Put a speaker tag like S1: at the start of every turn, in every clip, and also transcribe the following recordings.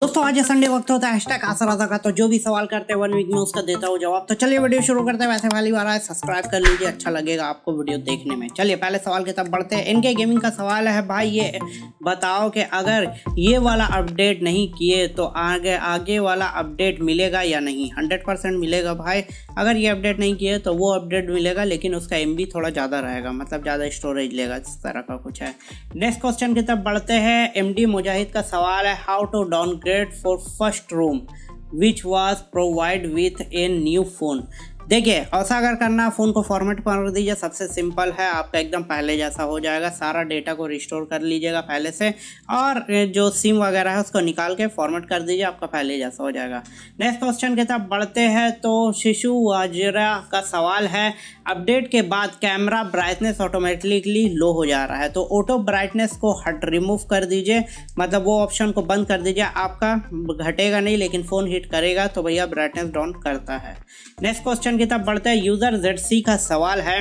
S1: दोस्तों आज संडे वक्त होता है हैशटैग आसराजा का, तो जो भी सवाल करते हैं 1 वीक में उसका देता हूँ जवाब। तो चलिए वीडियो शुरू करते हैं। वैसे वाली बार है, सब्सक्राइब कर लीजिए, अच्छा लगेगा आपको वीडियो देखने में। चलिए पहले सवाल की तरफ बढ़ते हैं। इनके गेमिंग का सवाल है, भाई ये बताओ कि अगर ये वाला अपडेट नहीं किए तो आगे वाला अपडेट मिलेगा या नहीं। 100% मिलेगा भाई। अगर ये अपडेट नहीं किए तो वो अपडेट मिलेगा, लेकिन उसका MB थोड़ा ज़्यादा रहेगा, मतलब ज़्यादा स्टोरेज लेगा, इस तरह का कुछ है। नेक्स्ट क्वेश्चन की तरफ बढ़ते हैं। MD मुजाहिद का सवाल है, how to downgrade for first room which was provide with a new phone. देखिए ऐसा अगर करना, फ़ोन को फॉर्मेट कर दीजिए, सबसे सिंपल है, आपका एकदम पहले जैसा हो जाएगा। सारा डेटा को रिस्टोर कर लीजिएगा पहले से, और जो सिम वगैरह है उसको निकाल के फॉर्मेट कर दीजिए, आपका पहले जैसा हो जाएगा। नेक्स्ट क्वेश्चन की तरफ बढ़ते हैं। तो शिशु वाजरा का सवाल है, अपडेट के बाद कैमरा ब्राइटनेस ऑटोमेटिकली लो हो जा रहा है, तो ऑटो ब्राइटनेस को रिमूव कर दीजिए, मतलब वो ऑप्शन को बंद कर दीजिए। आपका घटेगा नहीं, लेकिन फ़ोन हिट करेगा तो भैया ब्राइटनेस डाउन करता है। नेक्स्ट क्वेश्चन की तरफ बढ़ते हैं। यूजर ZC का सवाल है,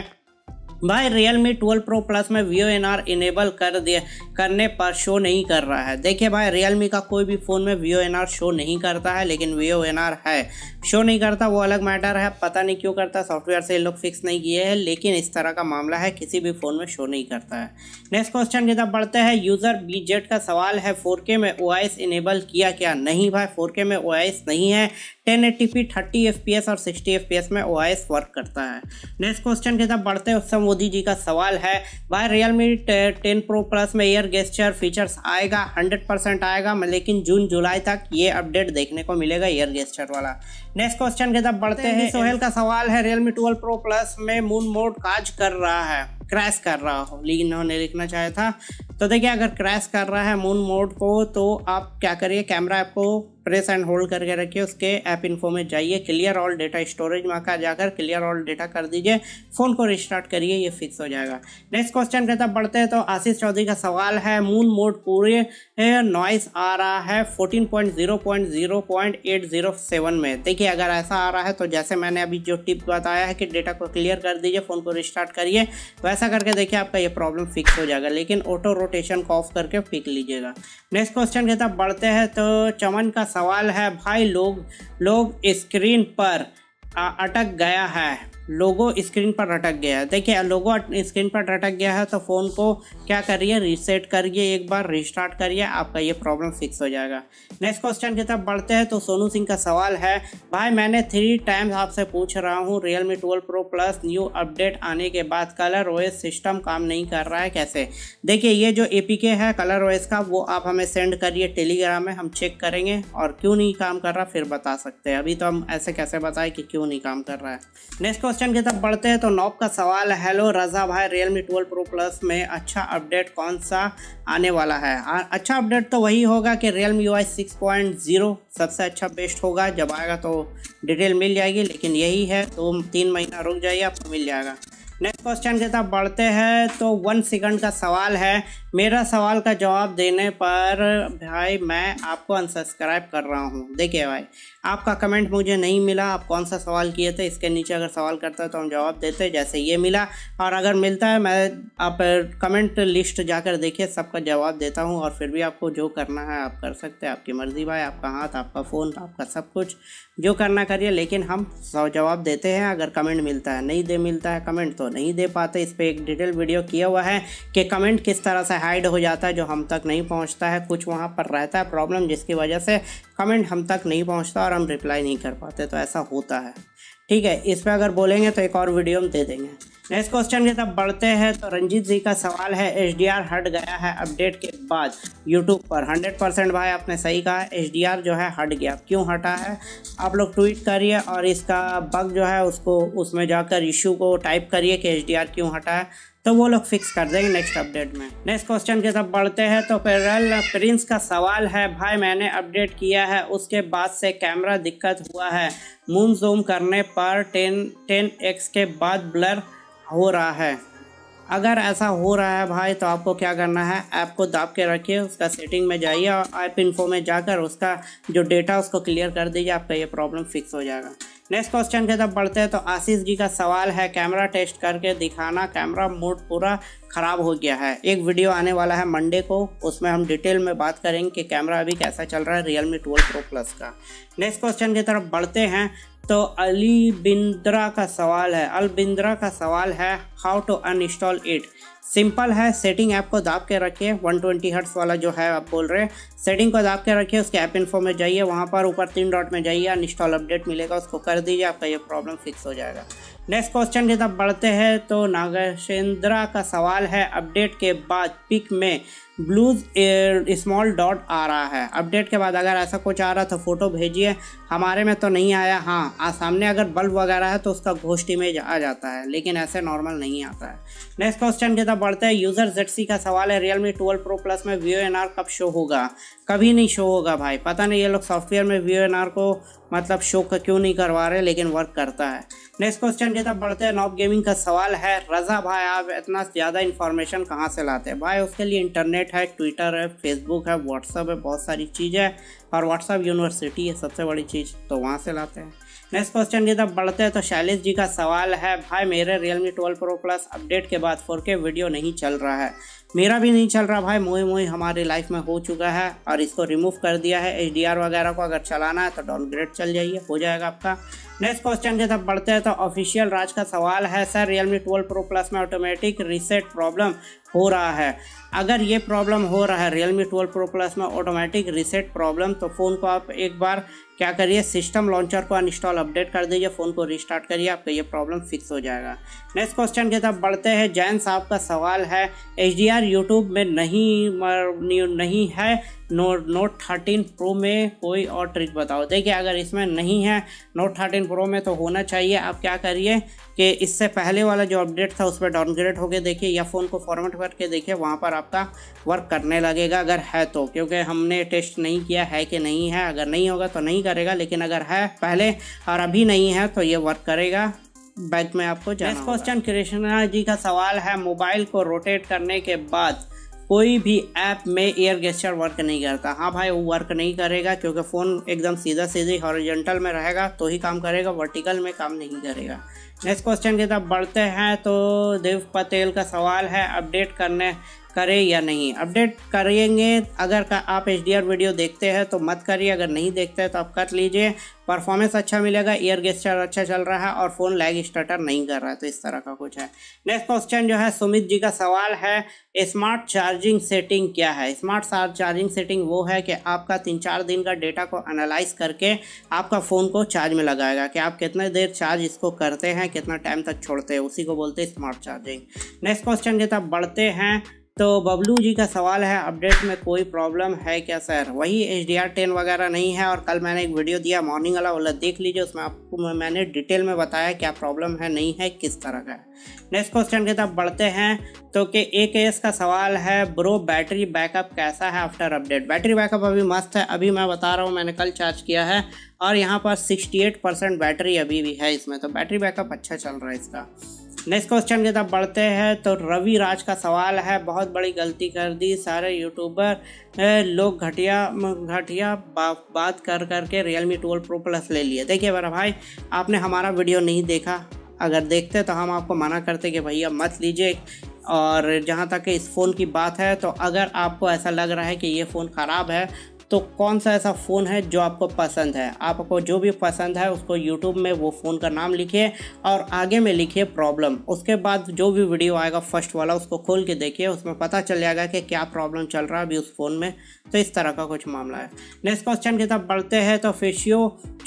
S1: भाई Realme 12 Pro Plus में VONR इनेबल करने पर शो नहीं कर रहा है। देखिए भाई, Realme का कोई भी फ़ोन में VONR शो नहीं करता है, लेकिन VONR है, शो नहीं करता वो अलग मैटर है। पता नहीं क्यों करता, सॉफ्टवेयर से ये लोग फिक्स नहीं किए हैं, लेकिन इस तरह का मामला है, किसी भी फ़ोन में शो नहीं करता है। नेक्स्ट क्वेश्चन की तरफ बढ़ते हैं। यूज़र BZ का सवाल है, 4K में OIS इनेबल किया क्या? नहीं भाई, 4K में OIS नहीं है। 1080p 30 FPS और 60 FPS में OIS वर्क करता है। नेक्स्ट क्वेश्चन की तरफ बढ़ते हैं। उत्तम मोदी जी का सवाल है, भाई Realme 10 Pro Plus में एयर गेस्चर फीचर्स आएगा? 100% आएगा, लेकिन जून जुलाई तक ये अपडेट देखने को मिलेगा एयर गेस्चर वाला। नेक्स्ट क्वेश्चन की तरफ बढ़ते हैं। सोहेल का सवाल है, Realme 12 Pro Plus में मून मोड काज कर रहा है, क्रैश कर रहा हो, लेकिन उन्होंने लिखना चाहा था। तो देखिए, अगर क्रैश कर रहा है मून मोड को, तो आप क्या करिए, कैमरा ऐप को प्रेस एंड होल्ड करके रखिए, उसके ऐप इन्फो में जाइए, क्लियर ऑल डेटा स्टोरेज में का जाकर क्लियर ऑल डेटा कर दीजिए, फ़ोन को रिस्टार्ट करिए, ये फिक्स हो जाएगा। नेक्स्ट क्वेश्चन की तरफ बढ़ते हैं। तो आशीष चौधरी का सवाल है, मून मोड पूरे नॉइस आ रहा है 14.0.0.807 में। देखिए अगर ऐसा आ रहा है तो जैसे मैंने अभी जो टिप बताया है कि डेटा को क्लियर कर दीजिए, फ़ोन को रिस्टार्ट करिए, वैसा करके देखिए आपका ये प्रॉब्लम फिक्स हो जाएगा, लेकिन ऑटो रोटेशन को ऑफ करके पिक लीजिएगा। नेक्स्ट क्वेश्चन की तरफ बढ़ते हैं। तो चमन का सवाल है, भाई लोग स्क्रीन पर अटक गया है, लोगो स्क्रीन पर अटक गया है। देखिए लोगो स्क्रीन पर अटक गया है तो फ़ोन को क्या करिए, रीसेट करिए, एक बार रिस्टार्ट करिए, आपका ये प्रॉब्लम फिक्स हो जाएगा। नेक्स्ट क्वेश्चन की तरफ बढ़ते हैं। तो सोनू सिंह का सवाल है, भाई मैंने 3 टाइम्स आपसे पूछ रहा हूँ, Realme 12 Pro Plus new update आने के बाद कलर OS सिस्टम काम नहीं कर रहा है, कैसे? देखिए ये जो APK है कलर OS का, वो आप हमें सेंड करिए टेलीग्राम में, हम चेक करेंगे, और क्यों नहीं काम कर रहा फिर बता सकते हैं। अभी तो हम ऐसे कैसे बताएं कि क्यों नहीं काम कर रहा है। नेक्स्ट क्वेश्चन की तरफ बढ़ते हैं। तो नॉब का सवाल है, हेलो रजा भाई, Realme 12 Pro Plus में अच्छा अपडेट कौन सा आने वाला है? अच्छा अपडेट तो वही होगा कि Realme UI 6.0 सबसे अच्छा बेस्ट होगा। जब आएगा तो डिटेल मिल जाएगी, लेकिन यही है, 2-3 महीना रुक जाइए, आपको मिल जाएगा। नेक्स्ट क्वेश्चन की तरफ बढ़ते हैं। तो 1 सेकंड का सवाल है, मेरा सवाल का जवाब देने पर भाई मैं आपको अनसब्सक्राइब कर रहा हूँ। देखिए भाई, आपका कमेंट मुझे नहीं मिला, आप कौन सा सवाल किए थे, इसके नीचे अगर सवाल करता है तो हम जवाब देते, जैसे ये मिला, और अगर मिलता है आप कमेंट लिस्ट जाकर देखिए, सबका जवाब देता हूँ। और फिर भी आपको जो करना है आप कर सकते हैं, आपकी मर्ज़ी भाई, आपका हाथ, आपका फ़ोन, आपका सब कुछ, जो करना करिए, लेकिन हम जवाब देते हैं अगर कमेंट मिलता है। नहीं मिलता है कमेंट तो नहीं दे पाते। इस पर एक डिटेल वीडियो किया हुआ है कि कमेंट किस तरह से हाइड हो जाता है, जो हम तक नहीं पहुंचता है, कुछ वहां पर रहता है प्रॉब्लम, जिसकी वजह से कमेंट हम तक नहीं पहुंचता और हम रिप्लाई नहीं कर पाते, तो ऐसा होता है। ठीक है, इस पर अगर बोलेंगे तो एक और वीडियो हम दे देंगे। नेक्स्ट क्वेश्चन की तरफ बढ़ते हैं। तो रंजीत जी का सवाल है, HDR हट गया है अपडेट के बाद यूट्यूब पर? 100% भाई आपने सही कहा, HDR जो है हट गया। क्यों हटा है आप लोग ट्वीट करिए, और इसका बग जो है उसको उसमें जाकर इशू को टाइप करिए कि HDR क्यों हटा है, तो वो लोग फिक्स कर देंगे नेक्स्ट अपडेट में। नेक्स्ट क्वेश्चन की तरफ बढ़ते हैं। तो प्रिंस का सवाल है, भाई मैंने अपडेट किया है, उसके बाद से कैमरा दिक्कत हुआ है, मून जूम करने पर 10x के बाद ब्लर हो रहा है। अगर ऐसा हो रहा है भाई, तो आपको क्या करना है, ऐप को दाब के रखिए, उसका सेटिंग में जाइए और ऐप इन्फो में जाकर उसका जो डेटा उसको क्लियर कर दीजिए, आपका ये प्रॉब्लम फिक्स हो जाएगा। नेक्स्ट क्वेश्चन की तरफ बढ़ते हैं। तो आशीष जी का सवाल है, कैमरा टेस्ट करके दिखाना, कैमरा मोड पूरा ख़राब हो गया है। एक वीडियो आने वाला है मंडे को, उसमें हम डिटेल में बात करेंगे कि कैमरा अभी कैसा चल रहा है Realme 12 Pro Plus का। नेक्स्ट क्वेश्चन की तरफ बढ़ते हैं। तो अलबिंद्रा का सवाल है how to uninstall it. Simple है, सेटिंग ऐप को दाब के रखिए, 120 हर्ट्स वाला जो है आप बोल रहे हैं, सेटिंग को दाब के रखिए, उसके ऐप इन्फो में जाइए, वहाँ पर ऊपर 3 डॉट में जाइए, अनइंस्टॉल अपडेट मिलेगा, उसको कर दीजिए, आपका ये प्रॉब्लम फिक्स हो जाएगा। नेक्स्ट क्वेश्चन की तरफ बढ़ते हैं। तो नागेंद्रा का सवाल है, अपडेट के बाद पिक में ब्लूज स्मॉल डॉट आ रहा है, अपडेट के बाद अगर ऐसा कुछ आ रहा तो फ़ोटो भेजिए। हमारे में तो नहीं आया, हाँ सामने अगर बल्ब वगैरह है तो उसका घोस्ट इमेज आ जाता है, लेकिन ऐसे नॉर्मल नहीं आता है। नेक्स्ट क्वेश्चन की तरफ बढ़ते हैं। यूज़र ZC का सवाल है, Realme 12 Pro Plus में VONR कब शो होगा? कभी नहीं शो होगा भाई, पता नहीं ये लोग सॉफ्टवेयर में VONR को मतलब शो क्यों नहीं करवा रहे, लेकिन वर्क करता है। नेक्स्ट क्वेश्चन की तरफ बढ़ते हैं। नॉब गेमिंग का सवाल है, रज़ा भाई आप इतना ज़्यादा इन्फॉर्मेशन कहाँ से लाते हैं? भाई उसके लिए इंटरनेट है, ट्विटर है, फेसबुक है, व्हाट्सअप है, बहुत सारी चीज़ें है, और व्हाट्सअप यूनिवर्सिटी है सबसे बड़ी चीज़, तो वहाँ से लाते हैं। नेक्स्ट क्वेश्चन की तरफ बढ़ते हैं। तो शैलेश जी का सवाल है, भाई मेरे Realme 12 Pro Plus अपडेट के बाद 4K वीडियो नहीं चल रहा है। मेरा भी नहीं चल रहा भाई, मोई हमारी लाइफ में हो चुका है और इसको रिमूव कर दिया है। HDR वगैरह को अगर चलाना है तो डाउनग्रेड चल जाइए, हो जाएगा आपका। नेक्स्ट क्वेश्चन की तरफ बढ़ते हैं। तो ऑफिशियल राज का सवाल है, सर Realme 12 Pro Plus में ऑटोमेटिक रीसेट प्रॉब्लम हो रहा है। अगर ये प्रॉब्लम हो रहा है Realme 12 Pro Plus में ऑटोमेटिक रीसेट प्रॉब्लम, तो फ़ोन को आप एक बार क्या करिए, सिस्टम लॉन्चर को अनइंस्टॉल अपडेट कर दीजिए, फ़ोन को रिस्टार्ट करिए, आपका ये प्रॉब्लम फिक्स हो जाएगा। नेक्स्ट क्वेश्चन की तरफ बढ़ते हैं। जैन साहब का सवाल है, HDR यूट्यूब में नहीं है, नोट 13 प्रो में कोई और ट्रिक बताओ। देखिए अगर इसमें नहीं है नोट 13 प्रो में तो होना चाहिए। आप क्या करिए कि इससे पहले वाला जो अपडेट था उस पर डाउनग्रेड होकर देखिए, या फ़ोन को फॉर्मेट करके देखिए, वहाँ पर आपका वर्क करने लगेगा अगर है तो, क्योंकि हमने टेस्ट नहीं किया है कि नहीं है। अगर नहीं होगा तो नहीं करेगा, लेकिन अगर है पहले और अभी नहीं है तो ये वर्क करेगा। बैक में आपको जाना होगा। नेक्स्ट क्वेश्चन कृष्णा जी का सवाल है, मोबाइल को रोटेट करने के बाद कोई भी ऐप में एयर गेस्चर वर्क नहीं करता। हाँ भाई वो वर्क नहीं करेगा, क्योंकि फ़ोन एकदम सीधी हॉरिजॉन्टल में रहेगा तो ही काम करेगा, वर्टिकल में काम नहीं करेगा। नेक्स्ट क्वेश्चन की तरफ बढ़ते हैं। तो देव पटेल का सवाल है, अपडेट करें या नहीं? अपडेट करेंगे अगर आप HDR वीडियो देखते हैं तो मत करिए, अगर नहीं देखते हैं तो आप कर लीजिए, परफॉर्मेंस अच्छा मिलेगा, एयर गेस्चर अच्छा चल रहा है और फ़ोन लैग स्टटर नहीं कर रहा है, तो इस तरह का कुछ है। नेक्स्ट क्वेश्चन जो है सुमित जी का सवाल है, स्मार्ट चार्जिंग सेटिंग क्या है? स्मार्ट चार्जिंग सेटिंग वो है कि आपका 3-4 दिन का डेटा को एनालाइज करके आपका फ़ोन को चार्ज में लगाएगा कि आप कितने देर चार्ज इसको करते हैं, कितना टाइम तक छोड़ते हैं, उसी को बोलते हैं स्मार्ट चार्जिंग। नेक्स्ट क्वेश्चन की तरफ बढ़ते हैं। तो बबलू जी का सवाल है, अपडेट में कोई प्रॉब्लम है क्या सर? वही HDR 10 वगैरह नहीं है, और कल मैंने एक वीडियो दिया मॉर्निंग वाला देख लीजिए, उसमें आपको मैंने डिटेल में बताया क्या प्रॉब्लम है, नहीं है, किस तरह का है। नेक्स्ट क्वेश्चन की तरफ बढ़ते हैं। तो कि AKS का सवाल है, ब्रो बैटरी बैकअप कैसा है आफ्टर अपडेट? बैटरी बैकअप अभी मस्त है, अभी मैं बता रहा हूँ, मैंने कल चार्ज किया है और यहाँ पर 68% बैटरी अभी भी है इसमें, तो बैटरी बैकअप अच्छा चल रहा है इसका। नेक्स्ट क्वेश्चन की तरफ बढ़ते हैं। तो रवि राज का सवाल है, बहुत बड़ी गलती कर दी, सारे यूट्यूबर लोग घटिया बात कर के Realme 12 Pro Plus ले लिए। देखिए मेरा भाई, आपने हमारा वीडियो नहीं देखा, अगर देखते तो हम आपको मना करते कि भैया मत लीजिए। और जहाँ तक इस फ़ोन की बात है, तो अगर आपको ऐसा लग रहा है कि ये फ़ोन ख़राब है, तो कौन सा ऐसा फ़ोन है जो आपको पसंद है? आपको जो भी पसंद है उसको यूट्यूब में वो फ़ोन का नाम लिखिए और आगे में लिखिए प्रॉब्लम। उसके बाद जो भी वीडियो आएगा फर्स्ट वाला उसको खोल के देखिए, उसमें पता चल जाएगा कि क्या प्रॉब्लम चल रहा है अभी उस फ़ोन में। तो इस तरह का कुछ मामला है। नेक्स्ट क्वेश्चन की तरफ बढ़ते हैं। तो फेशियो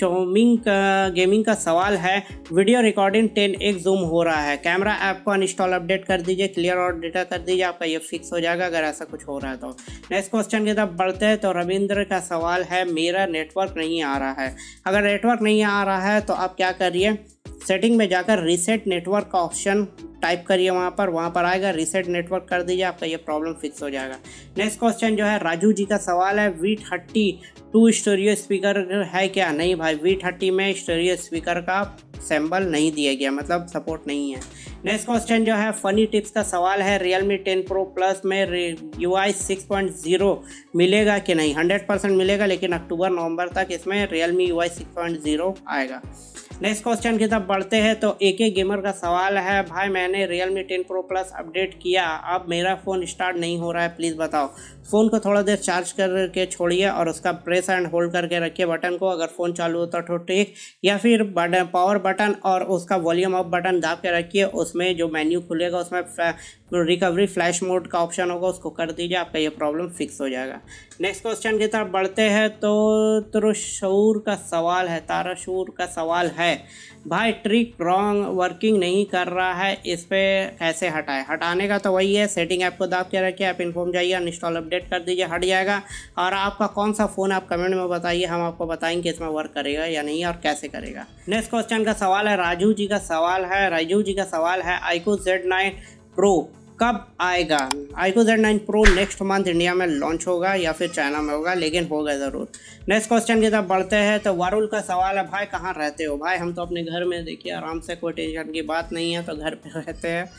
S1: गेमिंग का सवाल है, वीडियो रिकॉर्डिंग 10x जूम हो रहा है, कैमरा ऐप को अनइंस्टॉल अपडेट कर दीजिए, क्लियर और डेटा कर दीजिए, आपका ये फिक्स हो जाएगा अगर ऐसा कुछ हो रहा है तो। नेक्स्ट क्वेश्चन की तरफ बढ़ते हैं। तो रविंद्र का सवाल है, मेरा नेटवर्क नहीं आ रहा है। अगर नेटवर्क नहीं आ रहा है तो आप क्या करिए, सेटिंग में जाकर रीसेट नेटवर्क का ऑप्शन टाइप करिए, वहाँ पर आएगा, रीसेट नेटवर्क कर दीजिए, आपका ये प्रॉब्लम फिक्स हो जाएगा। नेक्स्ट क्वेश्चन जो है राजू जी का सवाल है, V32 स्टूडियो स्पीकर है क्या? नहीं भाई, V30 में स्टूडियो स्पीकर का सिंबल नहीं दिया गया, मतलब सपोर्ट नहीं है। नेक्स्ट क्वेश्चन जो है फनी टिप्स का सवाल है, Realme 10 Pro Plus में UI 6.0 मिलेगा कि नहीं। 100% मिलेगा, लेकिन अक्टूबर नवंबर तक इसमें Realme UI 6.0 आएगा। नेक्स्ट क्वेश्चन की तरफ बढ़ते हैं तो AK गेमर का सवाल है, भाई मैंने Realme 10 Pro Plus अपडेट किया, अब मेरा फ़ोन स्टार्ट नहीं हो रहा है, प्लीज़ बताओ। फ़ोन को थोड़ा देर चार्ज करके छोड़िए और उसका प्रेस एंड होल्ड करके रखिए बटन को, अगर फ़ोन चालू होता तो ठीक, या फिर पावर बटन और उसका वॉल्यूम अप बटन दाब के रखिए, उसमें जो मेन्यू खुलेगा उसमें रिकवरी फ्लैश मोड का ऑप्शन होगा, उसको कर दीजिए, आपका ये प्रॉब्लम फिक्स हो जाएगा। नेक्स्ट क्वेश्चन की तरफ बढ़ते हैं तो ताराशूर का सवाल है, भाई ट्रिक रॉन्ग वर्किंग नहीं कर रहा है, इस पर कैसे हटाए। हटाने का तो वही है, सेटिंग ऐप को दाब के रखिए, ऐप इन्फॉर्म जाइए, अनइंस्टॉल अपडेट कर दीजिए, हट जाएगा। और आपका कौन सा फ़ोन आप कमेंट में बताइए, हम आपको बताएंगे कि इसमें वर्क करेगा या नहीं और कैसे करेगा। नेक्स्ट क्वेश्चन का सवाल है, राजू जी का सवाल है iQOO Z9 Pro कब आएगा। iQOO Z9 Pro next month India में लॉन्च होगा या फिर चाइना में होगा, लेकिन होगा ज़रूर। नेक्स्ट क्वेश्चन की तरफ बढ़ते हैं तो वारुल का सवाल है, भाई कहाँ रहते हो। भाई हम तो अपने घर में, देखिए आराम से, कोई टेंशन की बात नहीं है, तो घर पे रहते हैं।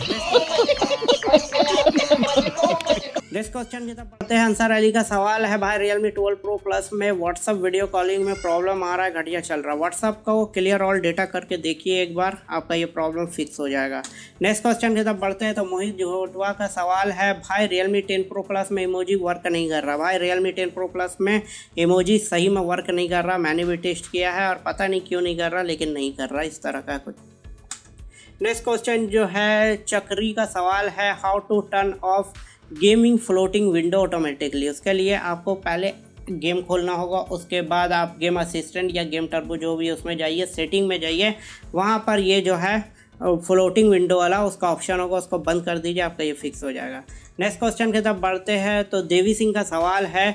S1: नेक्स्ट क्वेश्चन की तरफ बढ़ते हैं, अंसार अली का सवाल है, भाई Realme 12 Pro Plus में व्हाट्सअप वीडियो कॉलिंग में प्रॉब्लम आ रहा है, घटिया चल रहा है। व्हाट्सअप को क्लियर ऑल डेटा करके देखिए एक बार, आपका ये प्रॉब्लम फिक्स हो जाएगा। नेक्स्ट क्वेश्चन की तरफ बढ़ते हैं तो मोहित जोटवा का सवाल है, भाई Realme 10 Pro Plus में इमोजी वर्क नहीं कर रहा। भाई Realme 10 Pro Plus में इमोजी सही में वर्क नहीं कर रहा, मैंने भी टेस्ट किया है और पता नहीं क्यों नहीं कर रहा, लेकिन नहीं कर रहा, इस तरह का कुछ। नेक्स्ट क्वेश्चन जो है चक्री का सवाल है, how to turn off gaming floating window automatically. उसके लिए आपको पहले गेम खोलना होगा, उसके बाद आप गेम असिस्टेंट या गेम टर्बो जो भी उसमें जाइए, सेटिंग में जाइए, वहाँ पर ये जो है फ्लोटिंग विंडो वाला उसका ऑप्शन होगा, उसको बंद कर दीजिए, आपका ये फिक्स हो जाएगा। नेक्स्ट क्वेश्चन की तरफ बढ़ते हैं तो देवी सिंह का सवाल है,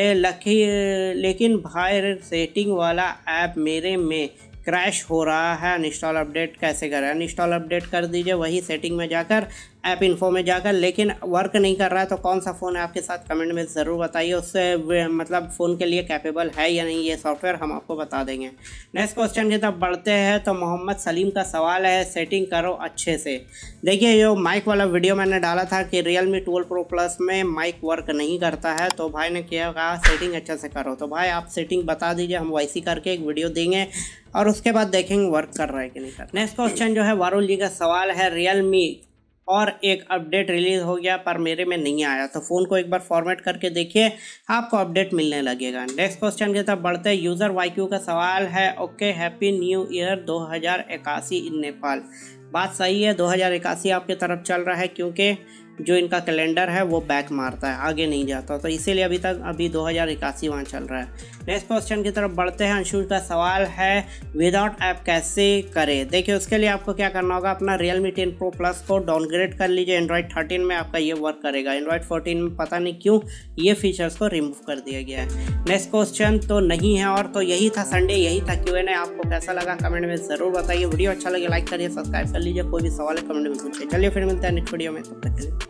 S1: लेकिन भाई सेटिंग वाला ऐप मेरे में क्रैश हो रहा है, अनइंस्टॉल अपडेट कैसे करें। अनइंस्टॉल अपडेट कर दीजिए, वही सेटिंग में जाकर, ऐप इन्फो में जाकर, लेकिन वर्क नहीं कर रहा है तो कौन सा फ़ोन है आपके साथ, कमेंट में ज़रूर बताइए, उससे मतलब फ़ोन के लिए कैपेबल है या नहीं ये सॉफ्टवेयर, हम आपको बता देंगे। नेक्स्ट क्वेश्चन की तरफ बढ़ते हैं तो मोहम्मद सलीम का सवाल है, सेटिंग करो अच्छे से। देखिए जो माइक वाला वीडियो मैंने डाला था कि Realme 12 Pro Plus में माइक वर्क नहीं करता है, तो भाई ने क्या कहा, सेटिंग अच्छे से करो। तो भाई आप सेटिंग बता दीजिए, हम वैसी करके एक वीडियो देंगे और उसके बाद देखेंगे वर्क कर रहा है कि नहीं कर रहा। नेक्स्ट क्वेश्चन जो है वारुल जी का सवाल है, Realme और एक अपडेट रिलीज़ हो गया पर मेरे में नहीं आया, तो फ़ोन को एक बार फॉर्मेट करके देखिए, आपको अपडेट मिलने लगेगा। नेक्स्ट क्वेश्चन की तरफ बढ़ते हैं, यूज़र YQ का सवाल है, okay happy new year 2081 in Nepal. बात सही है, 2081 आपकी तरफ चल रहा है, क्योंकि जो इनका कैलेंडर है वो बैक मारता है, आगे नहीं जाता, तो इसीलिए अभी 2081 वहाँ चल रहा है। नेक्स्ट क्वेश्चन की तरफ बढ़ते हैं, अंशुल का सवाल है, विदाउट ऐप कैसे करें। देखिए उसके लिए आपको क्या करना होगा, अपना Realme 10 Pro Plus को डाउनग्रेड कर लीजिए, Android 13 में आपका ये वर्क करेगा। Android 14 में पता नहीं क्यों ये फीचर्स को रिमूव कर दिया गया है। नेक्स्ट क्वेश्चन तो नहीं है, और तो यही था संडे, यही था Q&A। आपको कैसा लगा कमेंट में ज़रूर बताइए, वीडियो अच्छा लगे लाइक करिए, सब्सक्राइब कर लीजिए, कोई भी सवाल है कमेंट में पूछिए। चलिए फिर मिलते हैं नेक्स्ट वीडियो में, तब तक के लिए।